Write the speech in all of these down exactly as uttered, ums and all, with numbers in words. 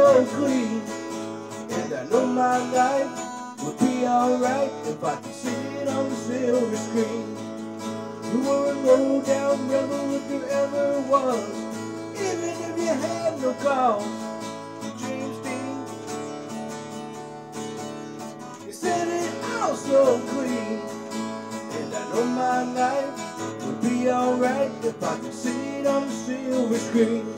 so clean, and I know my life would be alright if I could see it on the silver screen. You were a low down rebel if there ever was, even if you had no cause. James Dean, you said it all so clean, and I know my life would be alright if I could see it on the silver screen.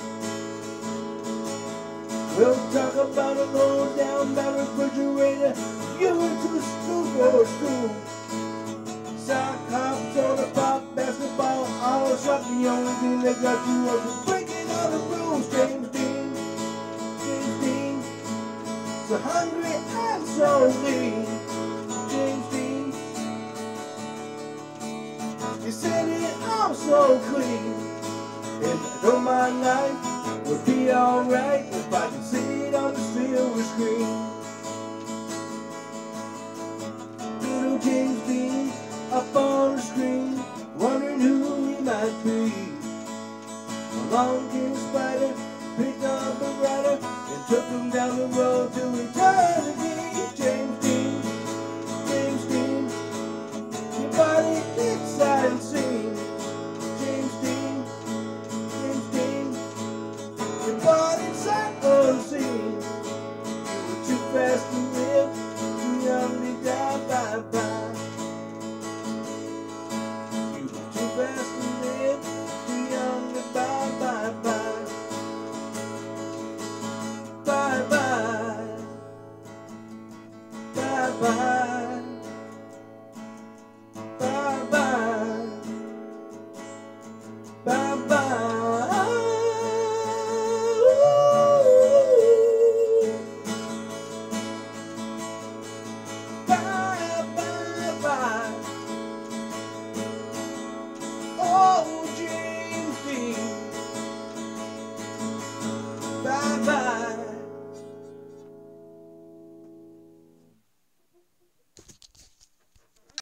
We'll talk about a low down bad refrigerator. You went to school for school. Sock hops on the pop, basketball, all shot. The only thing that got you was breaking all the rules. James Dean, James Dean, so hungry and so lean. James Dean, you said it all so clean, and I know my life would be alright if I could see it on the silver screen.